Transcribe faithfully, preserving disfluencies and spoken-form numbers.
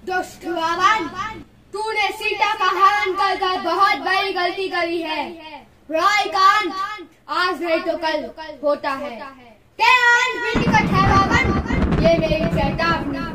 दुष्ट रावण, तूने सीता का हरण कर कर बहुत बड़ी गलती करी है। राय कांड आज नहीं तो कल होता है। तेरा अंत भी निकट है रावण, ये मेरी चेतावनी।